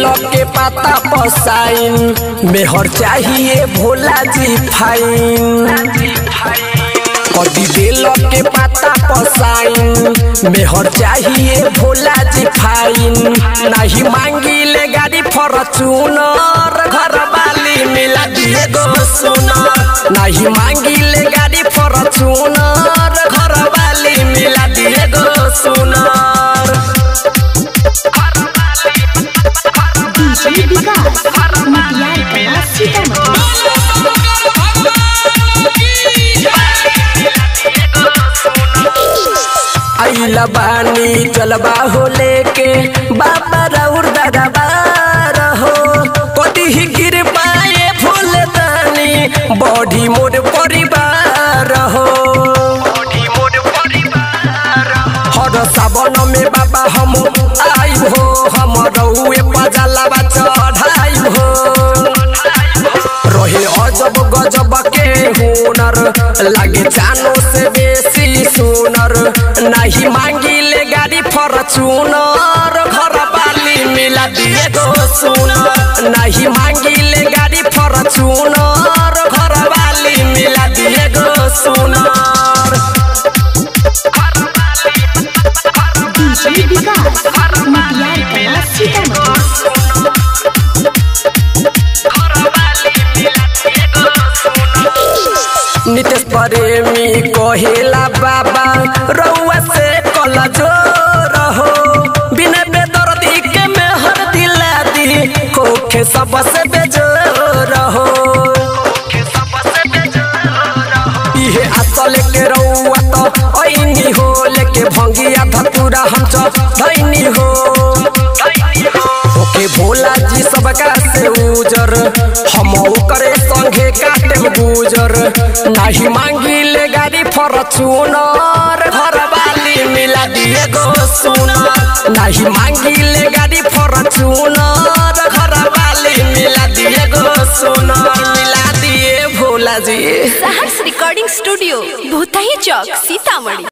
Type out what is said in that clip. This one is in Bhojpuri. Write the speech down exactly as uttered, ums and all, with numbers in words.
बेल के पाता पसाइन मेहर चाहिए भोला जी फाइन कदी बेल के पाता पसाइन मेहर चाहिए भोला जी फाइन नहीं मांगी ले गाड़ी फॉर्च्यूनर घर वाली मिला दिए गो सुनर नहीं मांगी ले गाड़ी फॉर्च्यूनर घर वाली मिला दिए गो सुनर। आइला बानी चलबा हो लेके बाबा राउर दादा बार हो कदी ही गिर पाए फूल दानी बॉडी मोड परिवार हो हर सावन में बाबा हम आई हो हम रउए पजलवा चढ़ाई हो रहे अजब गजब के हुनर लगे जानो से बेसी सुनर नहीं मांगी ले गाड़ी फॉर्च्यूनर घर वाली मिला दिए गो सुनर नहीं मांगी ले गाड़ी फॉर्च्यूनर घर वाली मिला दिए गो सुनर। नितेश प्रेमी कहेला बाबा रउआ से कल जोर हो बिना बेदर्दी के मेहर दिला दी होखे सबसे बेजोर हो इहे असल के रउआ तो ऐनी हो लेके भंगिया धतूरा हम धैनी हो ओके भोला जी सबका से उजर हम करे संगे काटे गुजर नहीं मांगी ले गाड़ी फॉर्च्यूनर घर वाली मिला दिए गो सुनर नहीं मांगी ले गाड़ी फॉर्च्यूनर घर वाली मिला दिए गो सुनर मिला दिए भोला जी। Saharsh recording studio Bhutahi Chowk Sitamarhi.